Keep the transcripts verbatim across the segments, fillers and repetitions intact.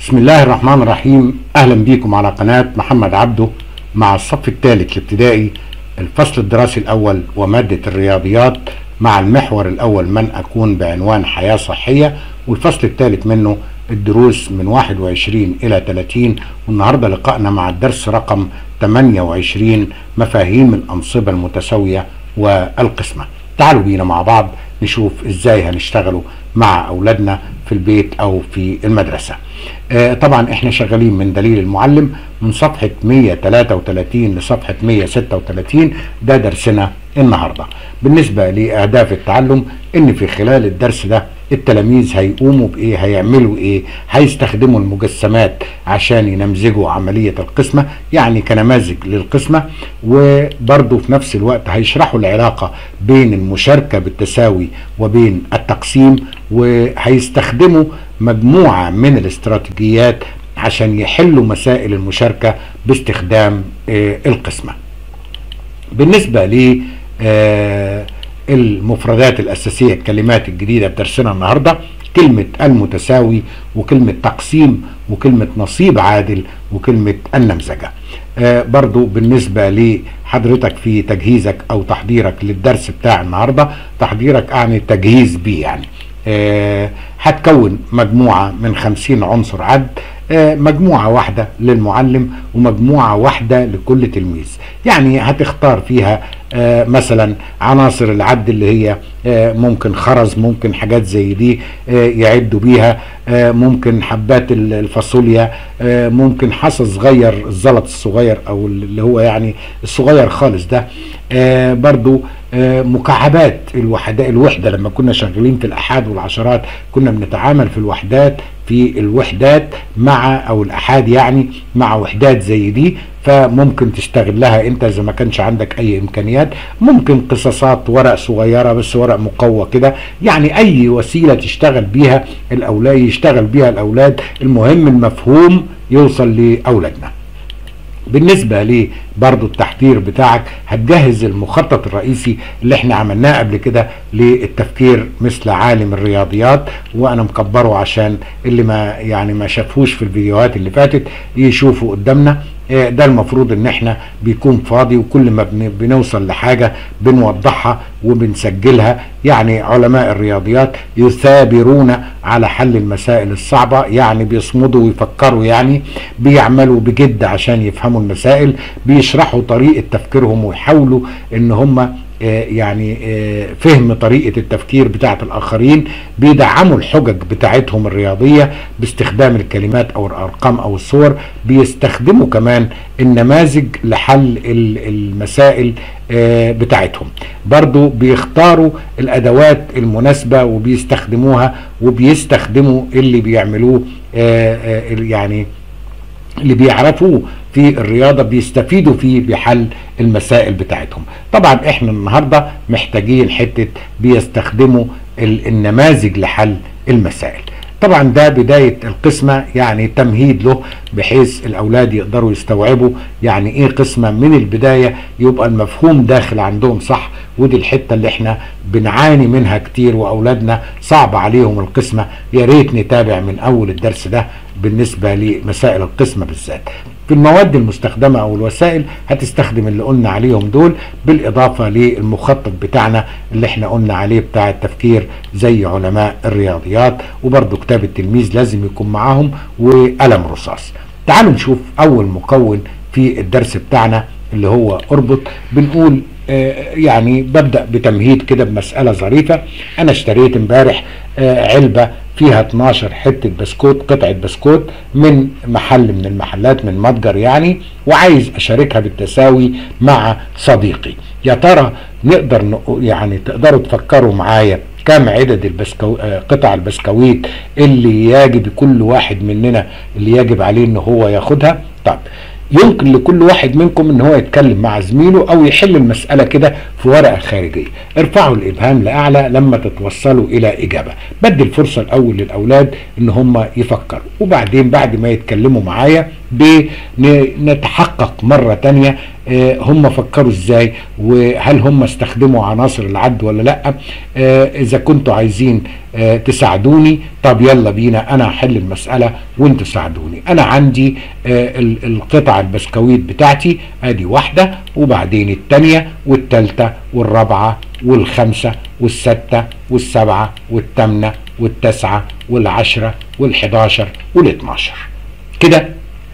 بسم الله الرحمن الرحيم. اهلا بيكم على قناة محمد عبده مع الصف الثالث الابتدائي، الفصل الدراسي الاول ومادة الرياضيات مع المحور الاول من اكون بعنوان حياة صحية، والفصل الثالث منه الدروس من واحد وعشرين الى ثلاثين. والنهاردة لقائنا مع الدرس رقم ثمانية وعشرين، مفاهيم الانصبة المتساوية والقسمة. تعالوا بينا مع بعض نشوف ازاي هنشتغلوا مع اولادنا في البيت او في المدرسة. آه طبعا احنا شغالين من دليل المعلم من صفحة مية وثلاثة وثلاثين لصفحة مية وستة وثلاثين، ده درسنا النهاردة. بالنسبة لأهداف التعلم، ان في خلال الدرس ده التلاميذ هيقوموا بايه، هيعملوا ايه، هيستخدموا المجسمات عشان ينمذجوا عملية القسمة، يعني كنماذج للقسمة، وبرضه في نفس الوقت هيشرحوا العلاقة بين المشاركة بالتساوي وبين التقسيم، وهيستخدموا مجموعة من الاستراتيجيات عشان يحلوا مسائل المشاركة باستخدام آه القسمة. بالنسبة ل آه المفردات الأساسية، الكلمات الجديدة بدرسنا النهاردة، كلمة المتساوي، وكلمة تقسيم، وكلمة نصيب عادل، وكلمة النمذجة. آه برضو بالنسبة لحضرتك في تجهيزك أو تحضيرك للدرس بتاع النهاردة، تحضيرك أعني تجهيز بيه، يعني آه هتكون مجموعة من خمسين عنصر عد، آه مجموعة واحدة للمعلم ومجموعة واحدة لكل تلميذ. يعني هتختار فيها آه مثلا عناصر العد اللي هي آه ممكن خرز، ممكن حاجات زي دي آه يعدوا بيها، آه ممكن حبات الفاصوليا، آه ممكن حصى صغير، الزلط الصغير او اللي هو يعني الصغير خالص ده، آه برضو آه مكعبات الوحدة الوحدة لما كنا شغالين في الأحاد والعشرات كنا بنتعامل في الوحدات في الوحدات مع او الأحاد يعني مع وحدات زي دي، فممكن تشتغل لها انت اذا ما كانش عندك اي امكانيات. ممكن قصاصات ورق صغيرة بس ورق مقوى كده، يعني اي وسيلة تشتغل بيها الاولاد يشتغل بيها الاولاد، المهم المفهوم يوصل لاولادنا. بالنسبة لي برضو التحضير بتاعك، هتجهز المخطط الرئيسي اللي احنا عملناه قبل كده للتفكير مثل عالم الرياضيات، وانا مكبره عشان اللي ما يعني ما شافوش في الفيديوهات اللي فاتت يشوفوا قدامنا. ده المفروض ان احنا بيكون فاضي، وكل ما بنوصل لحاجة بنوضحها وبنسجلها. يعني علماء الرياضيات يثابرون على حل المسائل الصعبة، يعني بيصمدوا ويفكروا، يعني بيعملوا بجد عشان يفهموا المسائل، بيشرحوا طريقة تفكيرهم ويحاولوا ان هم يعني فهم طريقة التفكير بتاعت الآخرين، بيدعموا الحجج بتاعتهم الرياضية باستخدام الكلمات أو الأرقام أو الصور، بيستخدموا كمان النماذج لحل المسائل بتاعتهم، برضو بيختاروا الأدوات المناسبة وبيستخدموها، وبيستخدموا اللي بيعملوه يعني اللي بيعرفوه في الرياضة بيستفيدوا فيه بحل المسائل بتاعتهم. طبعا احنا النهاردة محتاجين حتة بيستخدموا النماذج لحل المسائل. طبعا ده بداية القسمة، يعني تمهيد له بحيث الأولاد يقدروا يستوعبوا يعني إيه قسمة من البداية، يبقى المفهوم داخل عندهم صح. ودي الحتة اللي احنا بنعاني منها كتير، وأولادنا صعب عليهم القسمة. يا ريت نتابع من أول الدرس ده بالنسبة لمسائل القسمة بالذات. في المواد المستخدمة أو الوسائل هتستخدم اللي قلنا عليهم دول، بالإضافة للمخطط بتاعنا اللي احنا قلنا عليه بتاع التفكير زي علماء الرياضيات، وبرضو كتاب التلميذ لازم يكون معاهم وقلم رصاص. تعالوا نشوف أول مكون في الدرس بتاعنا اللي هو اربط. بنقول آه يعني ببدأ بتمهيد كده بمسألة ظريفة. أنا اشتريت امبارح آه علبة فيها اتناشر حتة بسكوت، قطعة بسكوت من محل من المحلات، من متجر يعني، وعايز أشاركها بالتساوي مع صديقي. يا ترى نقدر يعني تقدروا تفكروا معايا كم عدد البسكو... قطع البسكويت اللي يجب كل واحد مننا اللي يجب عليه ان هو ياخدها؟ طب يمكن لكل واحد منكم ان هو يتكلم مع زميله او يحل المسألة كده في ورقة خارجية. ارفعوا الابهام لاعلى لما تتوصلوا الى اجابة. بدي الفرصة الاول للاولاد ان هم يفكروا، وبعدين بعد ما يتكلموا معايا بنتحقق مرة تانية آه هم فكروا ازاي، وهل هم استخدموا عناصر العد ولا لا. آه اذا كنتوا عايزين آه تساعدوني، طب يلا بينا انا هحل المسألة وانتوا ساعدوني. انا عندي آه القطع البسكويت بتاعتي، ادي واحدة وبعدين التانية والتالتة والرابعة والخمسة والستة والسبعة والتامنة والتسعة والعشرة والحداشر والاتناشر. كده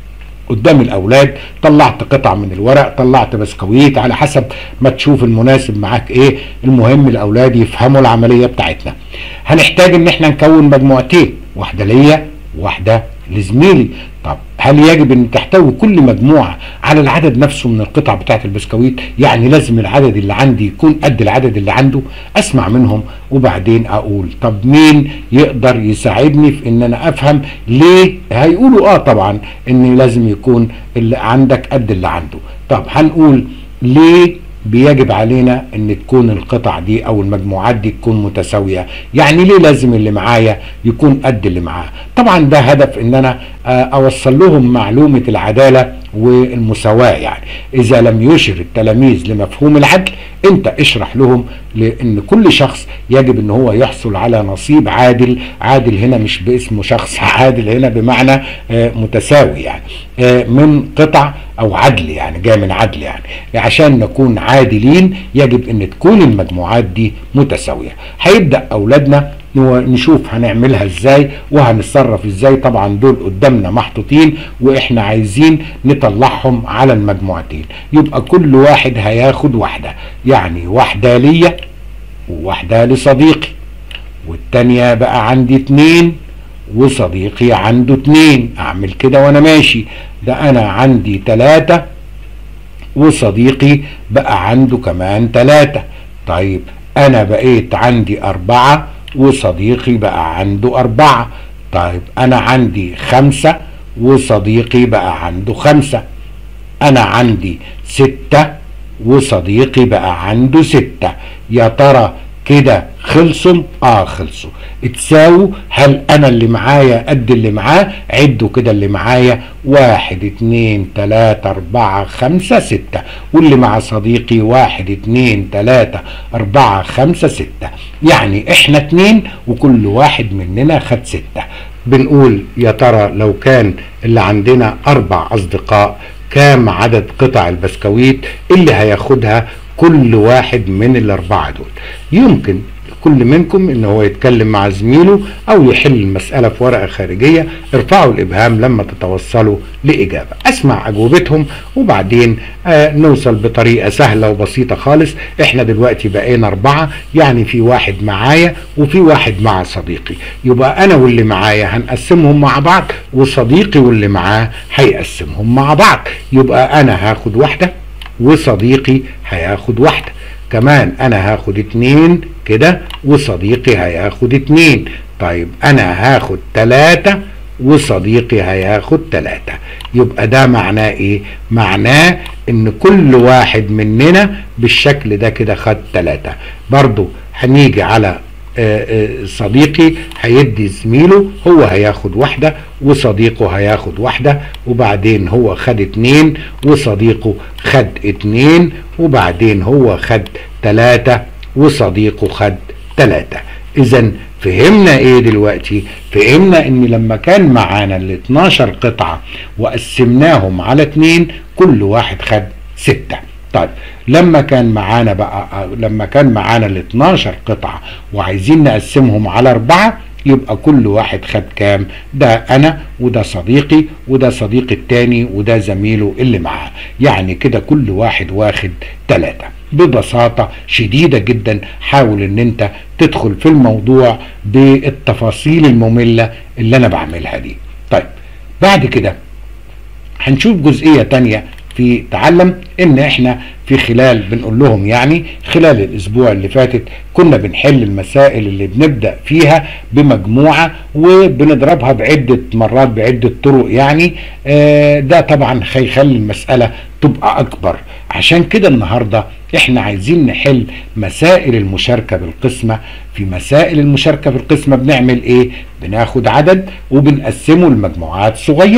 قدام الاولاد طلعت قطع من الورق، طلعت بسكويت، على حسب ما تشوف المناسب معاك ايه. المهم الاولاد يفهموا العملية بتاعتنا. هنحتاج ان احنا نكون مجموعتين، واحدة ليا واحدة لزميلي. طب هل يجب ان تحتوي كل مجموعة على العدد نفسه من القطع بتاعة البسكويت؟ يعني لازم العدد اللي عندي يكون قد العدد اللي عنده؟ اسمع منهم وبعدين اقول طب مين يقدر يساعدني في ان انا افهم ليه هيقولوا اه طبعا ان لازم يكون اللي عندك قد اللي عنده. طب هنقول ليه بيجب علينا ان تكون القطع دي او المجموعات دي تكون متساوية؟ يعني ليه لازم اللي معايا يكون قد اللي معاه؟ طبعا ده هدف ان انا اوصل لهم معلومة العدالة والمساواة. يعني اذا لم يشر التلاميذ لمفهوم العدل، انت اشرح لهم لان كل شخص يجب ان هو يحصل على نصيب عادل. عادل هنا مش باسمه شخص، عادل هنا بمعنى متساوي، يعني من قطع او عدل، يعني جاي من عدل. يعني عشان نكون عادلين يجب ان تكون المجموعات دي متساوية. هيبدأ اولادنا نشوف هنعملها ازاي وهنتصرف ازاي. طبعا دول قدامنا محطوطين واحنا عايزين نطلعهم على المجموعتين. يبقى كل واحد هياخد واحدة، يعني واحدة ليا وواحدة لصديقي، والتانية بقى عندي اتنين وصديقي عنده اتنين. اعمل كده وانا ماشي. ده انا عندي تلاتة وصديقي بقى عنده كمان تلاتة. طيب انا بقيت عندي اربعة وصديقي بقى عنده أربعة. طيب أنا عندي خمسة وصديقي بقى عنده خمسة. أنا عندي ستة وصديقي بقى عنده ستة. يا ترى كده خلصوا؟ اه خلصوا، اتساووا. هل انا اللي معايا قد اللي معاه؟ عدوا كده اللي معايا، واحد اتنين تلاتة اربعة خمسة ستة، واللي مع صديقي واحد اتنين تلاتة اربعة خمسة ستة. يعني احنا اتنين وكل واحد مننا خد ستة. بنقول يا ترى لو كان اللي عندنا اربع اصدقاء، كام عدد قطع البسكويت اللي هياخدها كل واحد من الاربعة دول؟ يمكن كل منكم ان هو يتكلم مع زميله او يحل المسألة في ورقة خارجية. ارفعوا الابهام لما تتوصلوا لاجابة. اسمع اجوبتهم وبعدين آه نوصل بطريقة سهلة وبسيطة خالص. احنا دلوقتي بقينا اربعة، يعني في واحد معايا وفي واحد مع صديقي. يبقى انا واللي معايا هنقسمهم مع بعض، وصديقي واللي معاه هيقسمهم مع بعض. يبقى انا هاخد واحدة وصديقي هياخد واحدة. كمان انا هاخد اتنين كده وصديقي هياخد اتنين. طيب انا هاخد تلاتة وصديقي هياخد تلاتة. يبقى ده معناه ايه؟ معناه ان كل واحد مننا بالشكل ده كده خد تلاتة. برضو هنيجي على صديقي هيدي زميله، هو هياخد واحدة وصديقه هياخد واحدة، وبعدين هو خد اتنين وصديقه خد اتنين، وبعدين هو خد تلاتة وصديقه خد تلاتة. اذا فهمنا ايه دلوقتي؟ فهمنا ان لما كان معانا ال اتناشر قطعة وقسمناهم على اتنين كل واحد خد ستة. طيب لما كان معانا بقى لما كان معانا ال اتناشر قطعة وعايزين نقسمهم على اربعة، يبقى كل واحد خد كام؟ ده انا وده صديقي وده صديقي التاني وده زميله اللي معاه. يعني كده كل واحد واخد تلاتة. ببساطة شديدة جدا حاول ان انت تدخل في الموضوع بالتفاصيل المملة اللي انا بعملها دي. طيب بعد كده هنشوف جزئية تانية في تعلم. ان احنا في خلال بنقول لهم يعني خلال الاسبوع اللي فاتت كنا بنحل المسائل اللي بنبدأ فيها بمجموعة وبنضربها بعدة مرات بعدة طرق. يعني آه ده طبعا هيخلي المسألة تبقى اكبر. عشان كده النهاردة احنا عايزين نحل مسائل المشاركة بالقسمة. في مسائل المشاركة بالقسمة بنعمل ايه؟ بناخد عدد وبنقسمه لمجموعات صغيرة.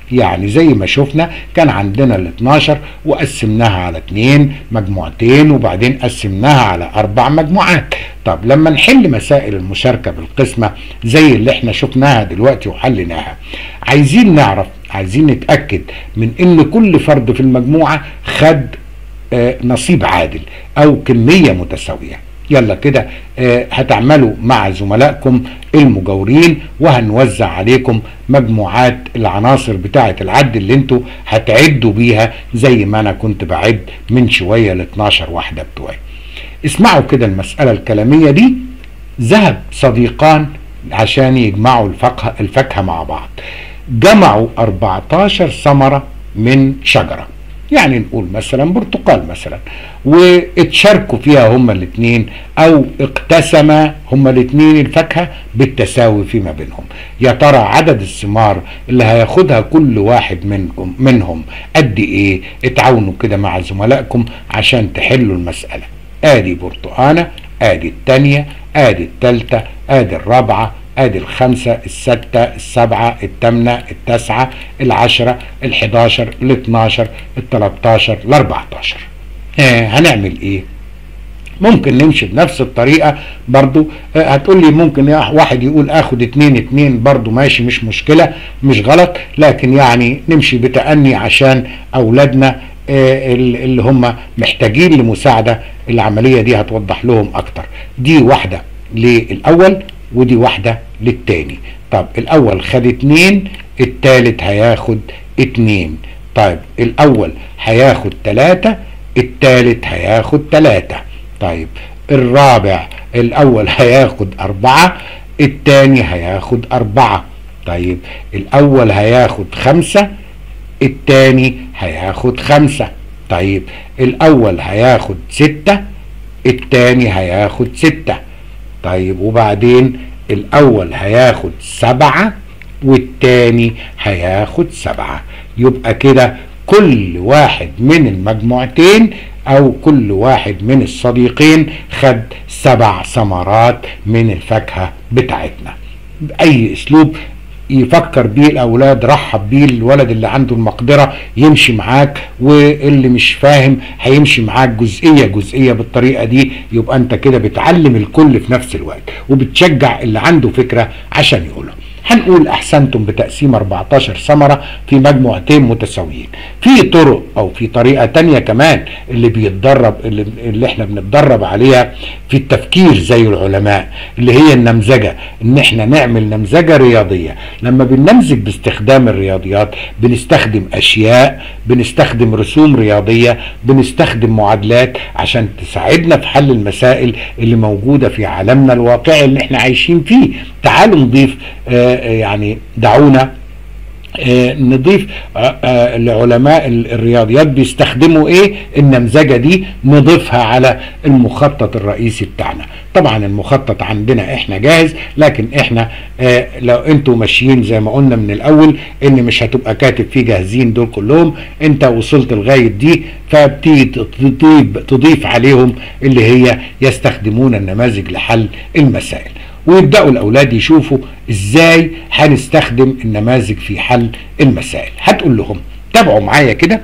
يعني زي ما شفنا كان عندنا ال اتناشر وقسمناها على اتنين مجموعتين وبعدين قسمناها على اربع مجموعات. طب لما نحل مسائل المشاركة بالقسمة زي اللي احنا شفناها دلوقتي وحلناها، عايزين نعرف، عايزين نتأكد من ان كل فرد في المجموعة خد آه نصيب عادل او كمية متساوية. يلا كده آه هتعملوا مع زملائكم المجاورين وهنوزع عليكم مجموعات العناصر بتاعة العد اللي انتوا هتعدوا بيها زي ما انا كنت بعد من شوية ال اتناشر واحدة بتوعي. اسمعوا كده المسألة الكلامية دي. ذهب صديقان عشان يجمعوا الفاكهة الفاكهة مع بعض، جمعوا اربعتاشر ثمرة من شجرة، يعني نقول مثلا برتقال مثلا، واتشاركوا فيها هما الاثنين او اقتسما هما الاثنين الفاكهة بالتساوي فيما بينهم. يا ترى عدد الثمار اللي هياخدها كل واحد منكم منهم قد ايه؟ اتعاونوا كده مع زملائكم عشان تحلوا المسألة. ادي برتقانة، ادي التانية، ادي التالتة، ادي الرابعة، ادي الخمسة، الستة، السبعة، التامنة، التاسعة، العشرة، الحداشر، الاتناشر، التلاتاشر، الاربعتاشر. آه هنعمل ايه؟ ممكن نمشي بنفس الطريقة برضو. آه هتقول لي ممكن واحد يقول اخد اتنين اتنين، برضو ماشي، مش مشكلة، مش غلط، لكن يعني نمشي بتأني عشان اولادنا آه اللي هم محتاجين لمساعدة. العملية دي هتوضح لهم اكتر. دي واحدة للاول ودي واحدة للتاني. طب الاول خد اتنين، التالت هياخد اتنين. طيب الاول هياخد تلاتة، التالت هياخد تلاتة. طيب الرابع الاول هياخد اربعة، التاني هياخد اربعة. طيب الاول هياخد خمسة، التاني هياخد خمسة. طيب الاول هياخد ستة، التاني هياخد ستة. طيب وبعدين الاول هياخد سبعة والتاني هياخد سبعة. يبقى كده كل واحد من المجموعتين او كل واحد من الصديقين خد سبع ثمرات من الفاكهة بتاعتنا. بأي اسلوب يفكر بيه الاولاد رحب بيه. الولد اللي عنده المقدرة يمشي معاك، واللي مش فاهم هيمشي معاك جزئية جزئية بالطريقة دي. يبقى انت كده بتعلم الكل في نفس الوقت وبتشجع اللي عنده فكرة عشان يقولها. هنقول احسنتم بتقسيم اربعتاشر ثمرة في مجموعتين متساويين. في طرق او في طريقة تانية كمان اللي بيتدرب اللي, اللي احنا بنتدرب عليها في التفكير زي العلماء، اللي هي النمذجة. ان احنا نعمل نمذجة رياضية. لما بننمذج باستخدام الرياضيات بنستخدم اشياء، بنستخدم رسوم رياضية، بنستخدم معادلات عشان تساعدنا في حل المسائل اللي موجودة في عالمنا الواقعي اللي احنا عايشين فيه. تعالوا نضيف آه يعني دعونا آه نضيف آه آه لعلماء الرياضيات بيستخدموا ايه النمذجة دي، نضيفها على المخطط الرئيسي بتاعنا. طبعا المخطط عندنا احنا جاهز، لكن احنا آه لو انتوا ماشيين زي ما قلنا من الاول ان مش هتبقى كاتب فيه جاهزين دول كلهم، انت وصلت لغاية دي فبتيجي تضيف, تضيف عليهم اللي هي يستخدمون النماذج لحل المسائل، ويبدأوا الأولاد يشوفوا إزاي هنستخدم النماذج في حل المسائل. هتقول لهم تابعوا معايا كده.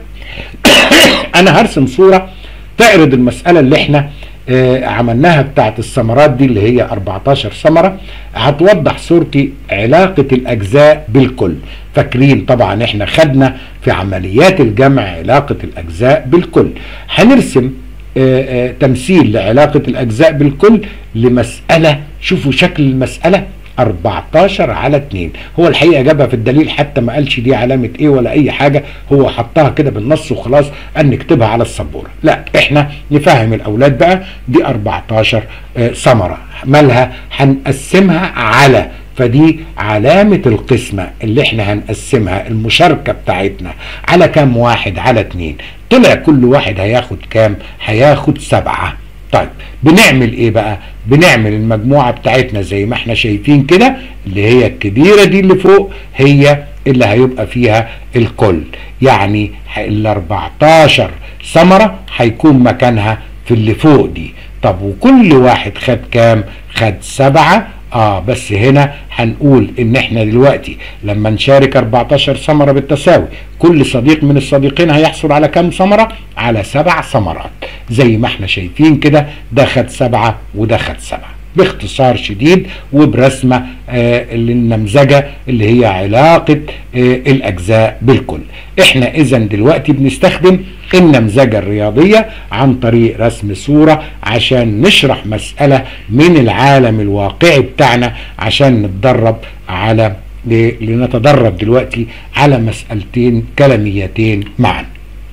أنا هرسم صورة تعرض المسألة اللي احنا آه عملناها بتاعت الثمرات دي اللي هي اربعتاشر ثمرة. هتوضح صورتي علاقة الأجزاء بالكل. فاكرين طبعا احنا خدنا في عمليات الجمع علاقة الأجزاء بالكل. هنرسم آه آه تمثيل لعلاقة الأجزاء بالكل لمسألة. شوفوا شكل المسألة اربعتاشر على اتنين. هو الحقيقة جابها في الدليل، حتى ما قالش دي علامة ايه ولا اي حاجة، هو حطها كده بالنص وخلاص ان نكتبها على السبورة. لا احنا نفهم الاولاد بقى. دي اربعتاشر ثمرة آه مالها؟ هنقسمها على، فدي علامة القسمة اللي احنا هنقسمها المشاركة بتاعتنا على كام واحد؟ على اتنين. طلع كل واحد هياخد كام؟ هياخد سبعة. طيب بنعمل ايه بقى؟ بنعمل المجموعة بتاعتنا زي ما احنا شايفين كده، اللي هي الكبيرة دي اللي فوق هي اللي هيبقى فيها الكل. يعني ال اربعتاشر ثمرة هيكون مكانها في اللي فوق دي. طب وكل واحد خد كام؟ خد سبعة اه بس هنا هنقول ان احنا دلوقتي لما نشارك اربعتاشر ثمرة بالتساوي، كل صديق من الصديقين هيحصل على كام ثمرة؟ على سبع ثمرات زي ما احنا شايفين كده، ده خد سبعة وده خد سبعة باختصار شديد وبرسمة آه للنمذجة اللي هي علاقة آه الأجزاء بالكل. احنا إذا دلوقتي بنستخدم النمذجة الرياضية عن طريق رسم صورة عشان نشرح مسألة من العالم الواقعي بتاعنا، عشان نتدرب على لنتدرب دلوقتي على مسألتين كلاميتين معا.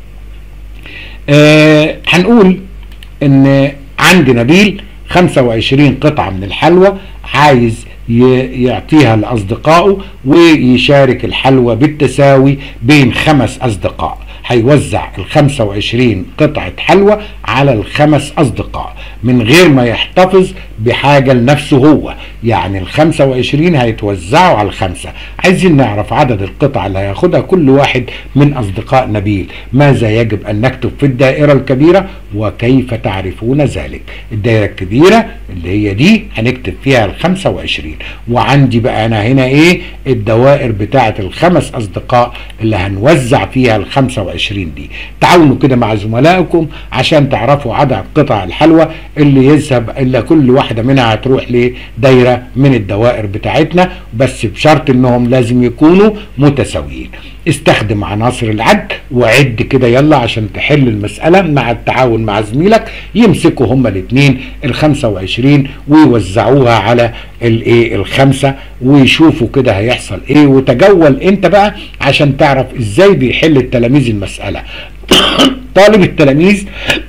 آه هنقول ان عند نبيل خمسة وعشرين قطعة من الحلوى، عايز يعطيها لأصدقائه ويشارك الحلوى بالتساوي بين خمس أصدقاء. هيوزع ال خمسة وعشرين قطعة حلوى على الخمس أصدقاء من غير ما يحتفظ بحاجة لنفسه هو، يعني ال خمسة وعشرين هيتوزعوا على الخمسة. عايزين نعرف عدد القطع اللي هياخدها كل واحد من أصدقاء نبيل. ماذا يجب أن نكتب في الدائرة الكبيرة وكيف تعرفون ذلك؟ الدائرة الكبيرة اللي هي دي هنكتب فيها ال خمسة وعشرين، وعندي بقى أنا هنا إيه؟ الدوائر بتاعة الخمس أصدقاء اللي هنوزع فيها ال خمسة وعشرين دي. تعاونوا كده مع زملائكم عشان تعرفوا عدد قطع الحلوى اللي يذهب، إلا كل واحدة منها هتروح لدايرة من الدوائر بتاعتنا، بس بشرط إنهم لازم يكونوا متساويين. استخدم عناصر العد وعد كده يلا عشان تحل المسألة مع التعاون مع زميلك. يمسكوا هما الاثنين ال خمسة وعشرين ويوزعوها على الايه الخمسة ويشوفوا كده هيحصل ايه، وتجول انت بقى عشان تعرف ازاي بيحل التلاميذ المسألة. طالب التلاميذ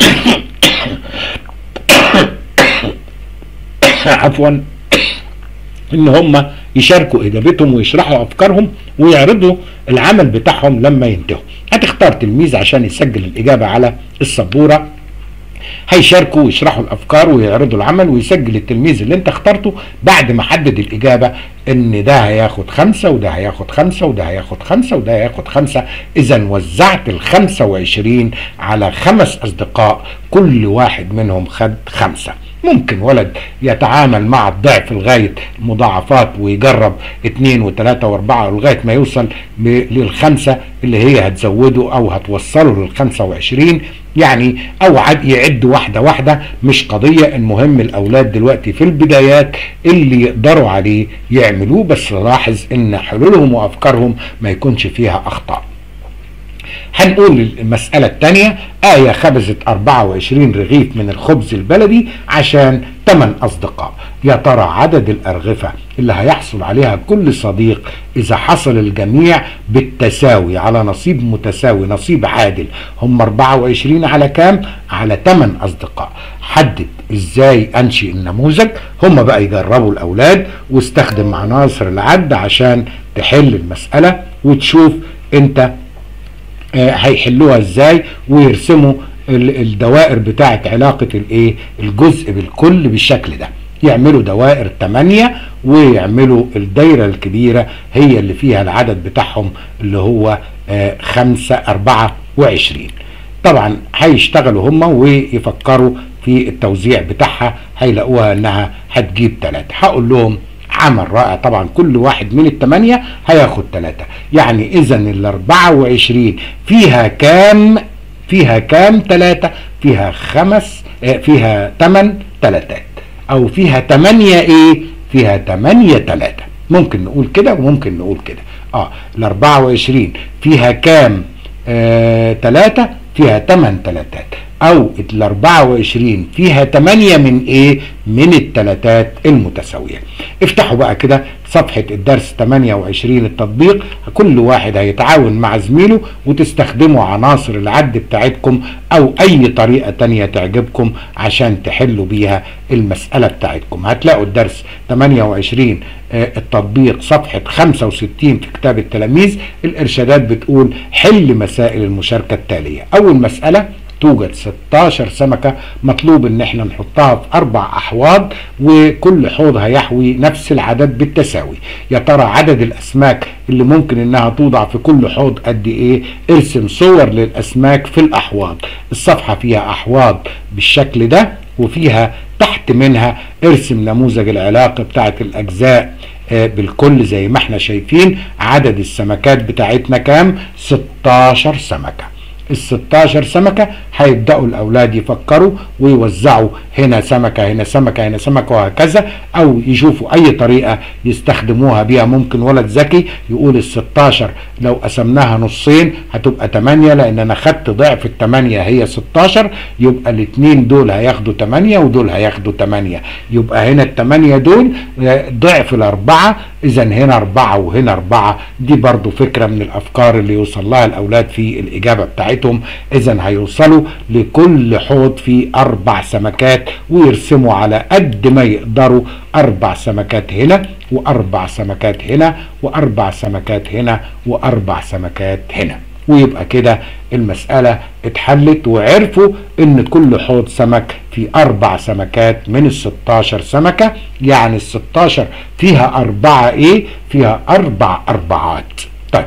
عفوا ان هم يشاركوا اجابتهم ويشرحوا افكارهم ويعرضوا العمل بتاعهم لما ينتهوا. هتختار تلميذ عشان يسجل الاجابة على السبورة، هيشاركوا ويشرحوا الافكار ويعرضوا العمل، ويسجل التلميذ اللي انت اخترته بعد ما حدد الاجابة ان ده هياخد خمسة وده هياخد خمسة وده هياخد خمسة وده هياخد خمسة. اذا وزعت ال خمسة وعشرين على خمس اصدقاء، كل واحد منهم خد خمسة. ممكن ولد يتعامل مع الضعف لغاية مضاعفات ويجرب اتنين وتلاتة واربعة لغاية ما يوصل للخمسة اللي هي هتزوده او هتوصله للخمسة وعشرين يعني، او عد يعد واحدة واحدة مش قضية. المهم الاولاد دلوقتي في البدايات اللي يقدروا عليه يعملوه، بس لاحظ ان حلولهم وافكارهم ما يكونش فيها اخطاء. هنقول المسألة الثانية، آية خبزت اربعة وعشرين رغيف من الخبز البلدي عشان ثمانية أصدقاء. يا ترى عدد الأرغفة اللي هيحصل عليها كل صديق إذا حصل الجميع بالتساوي على نصيب متساوي، نصيب عادل، هم اربعة وعشرين على كام؟ على ثمانية أصدقاء. حدد إزاي أنشئ النموذج. هم بقى يجربوا الأولاد واستخدم عناصر العد عشان تحل المسألة وتشوف أنت آه هيحلوها ازاي، ويرسموا الدوائر بتاعت علاقة الايه الجزء بالكل بالشكل ده. يعملوا دوائر تمانية ويعملوا الدايرة الكبيرة هي اللي فيها العدد بتاعهم اللي هو آه خمسة اربعة وعشرين. طبعا هيشتغلوا هم ويفكروا في التوزيع بتاعها، هيلاقوها انها هتجيب تلاتة. هقول لهم عمل رائع. طبعا كل واحد من الثمانية هياخد ثلاثة، يعني اذا ال اربعة وعشرين فيها كام؟ فيها كام ثلاثة؟ فيها خمس اه فيها ثمان ثلاثات، او فيها ثمانية ايه؟ فيها ثمانية ثلاثة. ممكن نقول كده وممكن نقول كده. اه ال اربعة وعشرين فيها كام اه ثلاثة؟ فيها ثمان ثلاثات، او ال اربعة وعشرين فيها ثمانية من ايه؟ من الثلاثات المتساوية. افتحوا بقى كده صفحة الدرس ثمانية وعشرين التطبيق، كل واحد هيتعاون مع زميله وتستخدموا عناصر العد بتاعتكم او اي طريقة تانية تعجبكم عشان تحلوا بيها المسألة بتاعتكم. هتلاقوا الدرس ثمانية وعشرين آه التطبيق صفحة خمسة وستين في كتاب التلاميذ. الارشادات بتقول حل مسائل المشاركة التالية. اول مسألة، توجد ستاشر سمكة، مطلوب ان احنا نحطها في اربع احواض وكل حوض هيحوي نفس العدد بالتساوي. يا ترى عدد الاسماك اللي ممكن انها توضع في كل حوض قد ايه؟ ارسم صور للاسماك في الاحواض. الصفحة فيها احواض بالشكل ده وفيها تحت منها ارسم نموذج العلاقة بتاعت الأجزاء بالكل زي ما احنا شايفين. عدد السمكات بتاعتنا كام؟ ستاشر سمكة. ال ستاشر سمكة هيبدأوا الأولاد يفكروا ويوزعوا هنا سمكة هنا سمكة هنا سمكة وهكذا، أو يشوفوا أي طريقة يستخدموها بيها. ممكن ولد ذكي يقول ال ستاشر لو قسمناها نصين هتبقى تمانية، لأن أنا خدت ضعف التمانية هي ستاشر، يبقى الاتنين دول هياخدوا تمانية ودول هياخدوا تمانية، يبقى هنا التمانية دول ضعف الأربعة، إذا هنا أربعة وهنا أربعة. دي برضو فكرة من الأفكار اللي يوصل لها الأولاد في الإجابة بتاعتهم. إذا هيوصلوا لكل حوض فيه أربع سمكات ويرسموا على قد ما يقدروا أربع سمكات هنا وأربع سمكات هنا وأربع سمكات هنا وأربع سمكات هنا، ويبقى كده المسألة اتحلت وعرفوا ان كل حوض سمك في اربع سمكات من الستاشر سمكة. يعني الستاشر فيها اربعة ايه؟ فيها اربع اربعات. طيب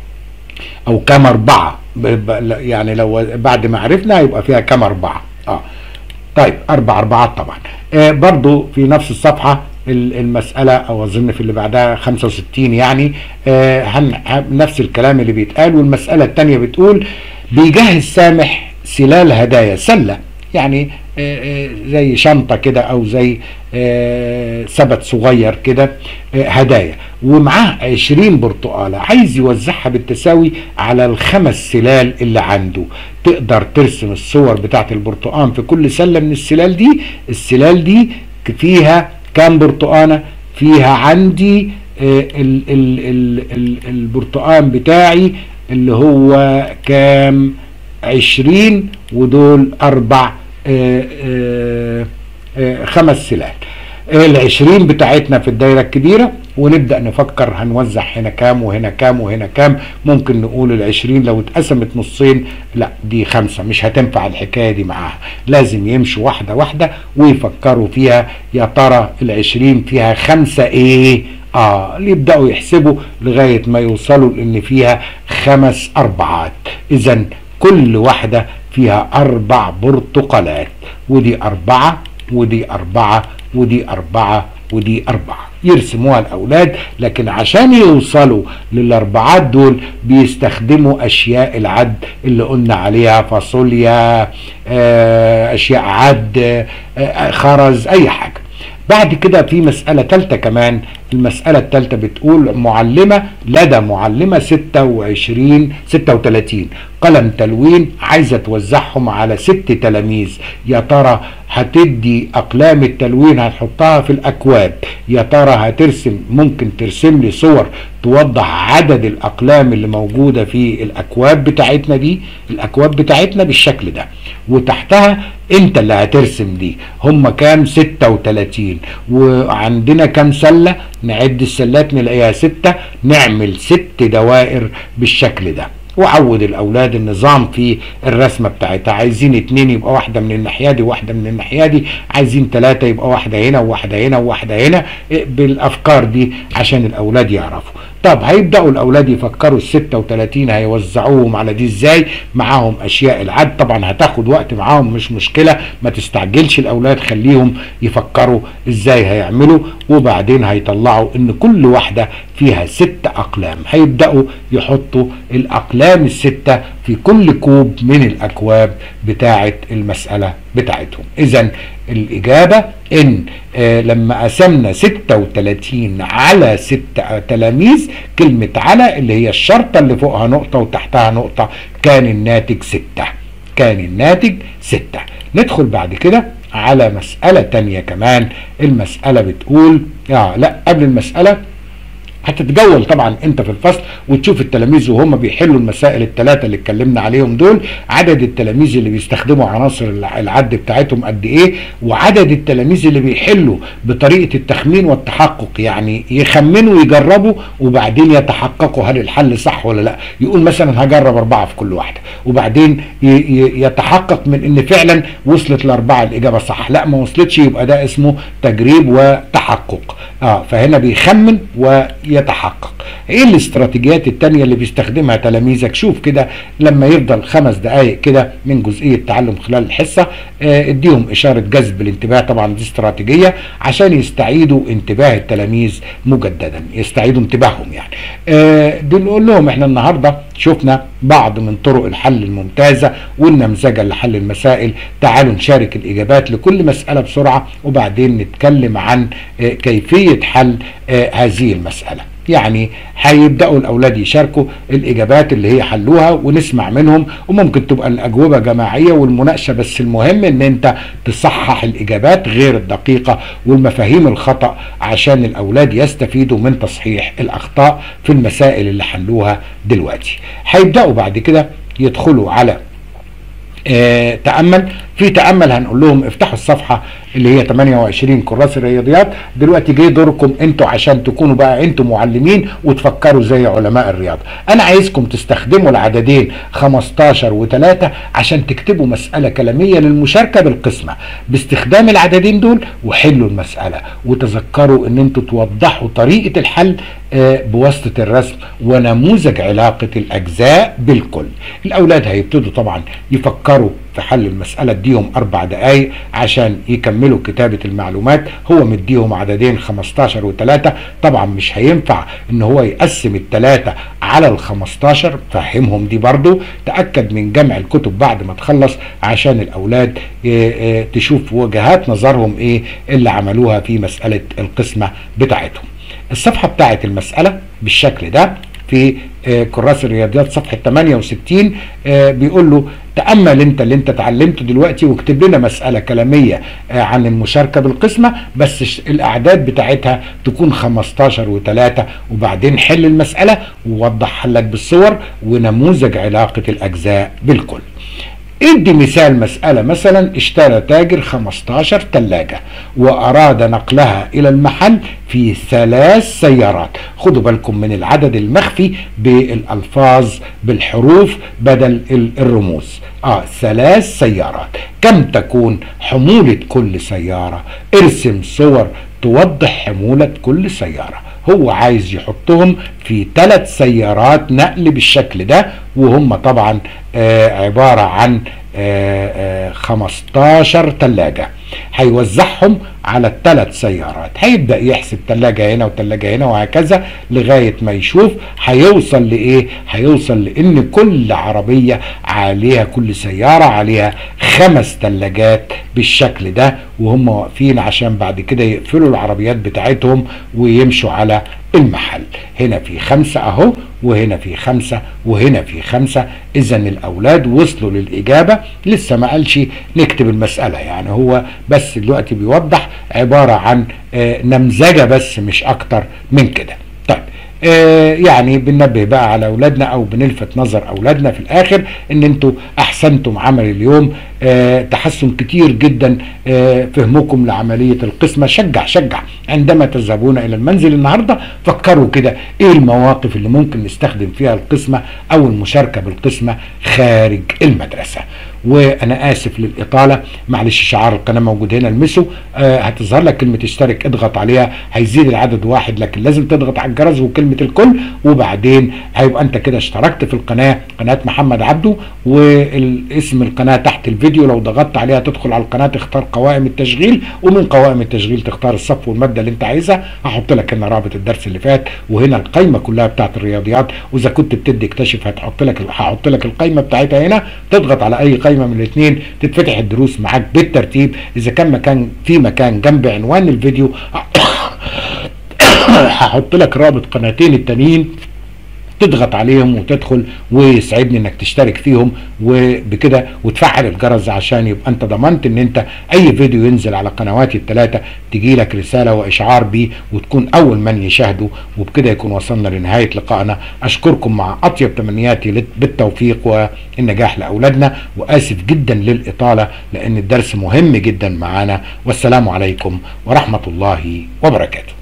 او كم اربعة؟ يعني لو بعد ما عرفنا يبقى فيها كم اربعة. اه طيب اربع اربعات طبعا. آه برضو في نفس الصفحة المسألة او اظن في اللي بعدها خمسة وستين يعني آه نفس الكلام اللي بيتقال. والمسألة التانية بتقول بيجهز سامح سلال هدايا، سلة يعني آه آه زي شنطة كده او زي آه سبت صغير كده آه هدايا، ومعاه عشرين برتقالة عايز يوزعها بالتساوي على الخمس سلال اللي عنده. تقدر ترسم الصور بتاعت البرتقال في كل سلة من السلال دي. السلال دي فيها كام برتقانة؟ فيها عندي آه ال ال ال ال البرتقان بتاعي اللي هو كام؟ عشرين، ودول اربع آه آه آه خمس سلال. آه العشرين بتاعتنا في الدايرة الكبيرة، ونبدأ نفكر هنوزع هنا كام وهنا كام وهنا كام. ممكن نقول العشرين لو اتقسمت نصين لا دي خمسة، مش هتنفع الحكاية دي معاها، لازم يمشوا واحدة واحدة ويفكروا فيها. يا ترى العشرين فيها خمسة ايه؟ اه يبدأوا يحسبوا لغاية ما يوصلوا لان فيها خمس اربعات. اذا كل واحدة فيها اربع برتقالات، ودي اربعة ودي اربعة ودي اربعة ودي اربعة. يرسموها الاولاد، لكن عشان يوصلوا للاربعات دول بيستخدموا اشياء العد اللي قلنا عليها، فاصوليا، اشياء عد، خرز، اي حاجة. بعد كده في مسألة تالتة كمان. المسألة التالتة بتقول معلمة لدى معلمة ستة وعشرين ستة وتلاتين قلم تلوين عايزة توزعهم على ست تلاميذ. يا ترى هتدي أقلام التلوين هتحطها في الأكواب، يا ترى هترسم ممكن ترسم لي صور توضح عدد الأقلام اللي موجودة في الأكواب بتاعتنا دي. الأكواب بتاعتنا بالشكل ده، وتحتها انت اللي هترسم دي. هم كام؟ ستة وتلاتين. وعندنا كام سلة؟ نعد السلات نلاقيها ستة، نعمل ست دوائر بالشكل ده. وعود الاولاد النظام في الرسمه بتاعتها. عايزين اتنين يبقى واحده من الناحيه دي وواحده من الناحيه دي، عايزين ثلاثه يبقى واحده هنا وواحده هنا وواحده هنا، بالافكار دي عشان الاولاد يعرفوا. طب هيبداوا الاولاد يفكروا ال ستة وتلاتين هيوزعوهم على دي ازاي؟ معاهم اشياء العد، طبعا هتاخد وقت معاهم مش مشكله، ما تستعجلش الاولاد، خليهم يفكروا ازاي هيعملوا، وبعدين هيطلعوا ان كل واحده فيها ست اقلام. هيبداوا يحطوا الاقلام السته في كل كوب من الاكواب بتاعه المساله بتاعتهم. اذا الاجابه ان آه لما قسمنا ستة وتلاتين على ستة تلاميذ، كلمه على اللي هي الشرطه اللي فوقها نقطه وتحتها نقطه، كان الناتج ستة. كان الناتج ستة. ندخل بعد كده على مساله تانية كمان. المساله بتقول اه لا قبل المساله هتتجول طبعا انت في الفصل وتشوف التلاميذ وهم بيحلوا المسائل الثلاثه اللي اتكلمنا عليهم دول. عدد التلاميذ اللي بيستخدموا عناصر العد بتاعتهم قد ايه، وعدد التلاميذ اللي بيحلوا بطريقه التخمين والتحقق، يعني يخمنوا يجربوا وبعدين يتحققوا هل الحل صح ولا لا. يقول مثلا هجرب اربعه في كل واحده، وبعدين يتحقق من ان فعلا وصلت لاربعه الاجابه صح، لا ما وصلتش، يبقى ده اسمه تجريب وتحقق. اه فهنا بيخمن وي يتحقق. ايه الاستراتيجيات التانية اللي بيستخدمها تلاميذك؟ شوف كده لما يفضل خمس دقايق كده من جزئية تعلم خلال الحصة، اه اديهم اشارة جذب الانتباه، طبعا دي استراتيجية عشان يستعيدوا انتباه التلاميذ مجددا، يستعيدوا انتباههم يعني. اه بنقول لهم احنا النهاردة شفنا بعض من طرق الحل الممتازة والنمذجة لحل المسائل، تعالوا نشارك الإجابات لكل مسألة بسرعة وبعدين نتكلم عن اه كيفية حل اه هذه المسألة. يعني هيبداوا الاولاد يشاركوا الاجابات اللي هي حلوها ونسمع منهم، وممكن تبقى الاجوبه جماعيه والمناقشه، بس المهم ان انت تصحح الاجابات غير الدقيقه والمفاهيم الخطا عشان الاولاد يستفيدوا من تصحيح الاخطاء في المسائل اللي حلوها دلوقتي. هيبداوا بعد كده يدخلوا على آه تأمل. في تأمل هنقول لهم افتحوا الصفحة اللي هي ثمانية وعشرين كراس الرياضيات. دلوقتي جاي دوركم انتوا عشان تكونوا بقى انتوا معلمين وتفكروا زي علماء الرياضة. انا عايزكم تستخدموا العددين خمستاشر وثلاثة عشان تكتبوا مسألة كلامية للمشاركة بالقسمة باستخدام العددين دول، وحلوا المسألة وتذكروا ان انتوا توضحوا طريقة الحل آه بواسطة الرسم ونموذج علاقة الاجزاء بالكل. الاولاد هيبتدوا طبعا يفكروا في حل المسألة، اديهم اربع دقايق عشان يكملوا كتابة المعلومات. هو مديهم عددين خمستاشر وثلاثة، طبعا مش هينفع ان هو يقسم الثلاثة على الخمستاشر، فهمهم دي برضو. تأكد من جمع الكتب بعد ما تخلص عشان الاولاد تشوف وجهات نظرهم ايه اللي عملوها في مسألة القسمة بتاعتهم. الصفحة بتاعت المسألة بالشكل ده في كراس الرياضيات صفحة ثمانية وستين، بيقول له تأمل انت اللي انت اتعلمته دلوقتي واكتب لنا مسألة كلامية عن المشاركة بالقسمة، بس الاعداد بتاعتها تكون خمستاشر وثلاثة، وبعدين حل المسألة ووضح حلك بالصور ونموذج علاقة الاجزاء بالكل. ادي مثال مسألة، مثلا اشترى تاجر خمستاشر ثلاجة واراد نقلها الى المحل في ثلاث سيارات. خدوا بالكم من العدد المخفي بالالفاظ بالحروف بدل الرموز. اه ثلاث سيارات. كم تكون حمولة كل سيارة؟ ارسم صور توضح حمولة كل سيارة. هو عايز يحطهم في ثلاث سيارات نقل بالشكل ده، وهم طبعا آه عبارة عن آه آه خمستاشر ثلاجة. هيوزعهم على الثلاث سيارات، هيبدأ يحسب ثلاجة هنا وثلاجة هنا وهكذا لغاية ما يشوف هيوصل لإيه؟ هيوصل لأن كل عربية عليها، كل سيارة عليها خمس ثلاجات بالشكل ده، وهم واقفين عشان بعد كده يقفلوا العربيات بتاعتهم ويمشوا على المحل. هنا في خمسة اهو، وهنا في خمسة، وهنا في خمسة. اذا الاولاد وصلوا للاجابة، لسه ما قالش نكتب المسألة، يعني هو بس دلوقتي بيوضح عبارة عن آه نمذجة بس مش اكتر من كده. طيب آه يعني بننبه بقى على اولادنا او بنلفت نظر اولادنا في الاخر ان انتوا احسنتم عمل اليوم، آه تحسن كتير جدا آه فهمكم لعملية القسمة. شجع شجع عندما تذهبون الى المنزل النهاردة فكروا كده ايه المواقف اللي ممكن نستخدم فيها القسمة او المشاركة بالقسمة خارج المدرسة. وانا اسف للاطاله، معلش شعار القناه موجود هنا، المسه آه هتظهر لك كلمه اشترك، اضغط عليها هيزيد العدد واحد، لكن لازم تضغط على الجرس وكلمه الكل، وبعدين هيبقى انت كده اشتركت في القناه، قناه محمد عبده، والاسم القناه تحت الفيديو. لو ضغطت عليها تدخل على القناه تختار قوائم التشغيل، ومن قوائم التشغيل تختار الصف والماده اللي انت عايزها. هحط لك هنا رابط الدرس اللي فات، وهنا القائمه كلها بتاعت الرياضيات، واذا كنت بتدي اكتشف هتحط لك هحط لك القائمه بتاعتها هنا. تضغط على اي قائمه من الاثنين تتفتح الدروس معاك بالترتيب. اذا كان مكان في مكان جنب عنوان الفيديو هحط لك رابط قناتين التانيين تضغط عليهم وتدخل، ويسعدني انك تشترك فيهم وبكده وتفعل الجرس عشان يبقى انت ضمنت ان انت اي فيديو ينزل على قنواتي الثلاثه تجي لك رساله واشعار بيه وتكون اول من يشاهده. وبكده يكون وصلنا لنهايه لقائنا. اشكركم مع اطيب تمنياتي بالتوفيق والنجاح لاولادنا، واسف جدا للاطاله لان الدرس مهم جدا معانا. والسلام عليكم ورحمه الله وبركاته.